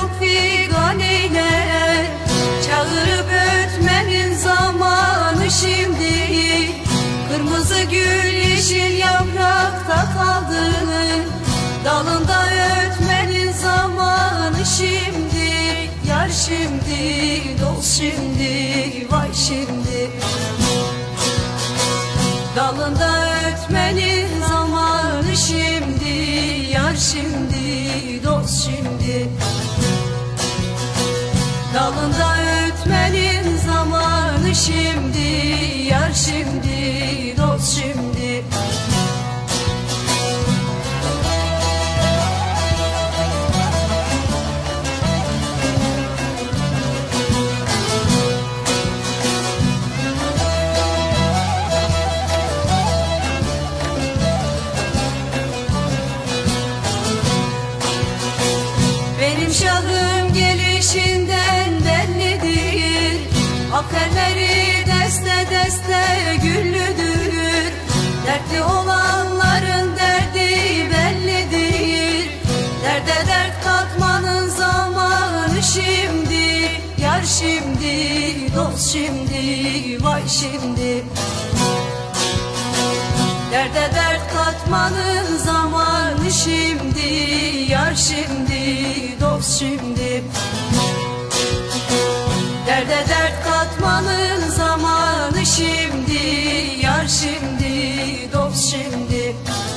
çok figan eyler. Çağırıp ötmenin zamanı şimdi. Kırmızı gül yeşil yaprakta kaldı. Dalında ötmenin zamanı şimdi. Yar şimdi, dost şimdi, vay şimdi. Dalında ötmenin zamanı şimdi. Yar şimdi, dost şimdi. Dalında ötmenin zamanı şimdi. Yar şimdi, dost şimdi. Benim şahım gelişinden bellidir. Akelleri deste deste güllüdür. Dertli olanların derdi bellidir. Derde dert katmanın zamanı şimdi. Yar şimdi, dost şimdi, vay şimdi. Derde dert katmanın zamanı şimdi. Yar şimdi, dost şimdi. Derde dert katmanın zamanı şimdi. Yar şimdi, dost şimdi.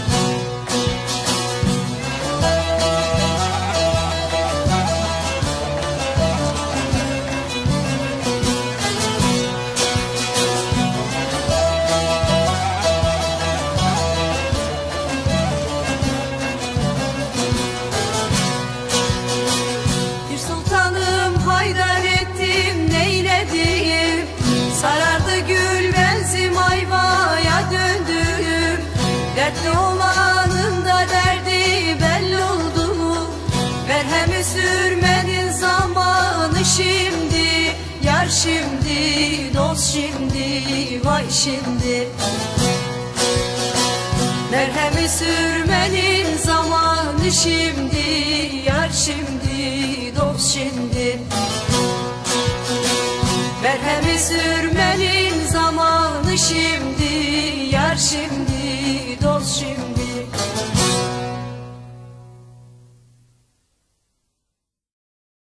Haydar ettim neyledim. Sarardı gül benzim ayvaya döndüm. Dertli olanın da derdi belli oldu. Merhemi sürmenin zamanı şimdi. Yar şimdi, dost şimdi, vay şimdi. Merhemi sürmenin zamanı şimdi. Yar şimdi, dost şimdi. Merhemi sürmenin zamanı şimdi. Yar şimdi,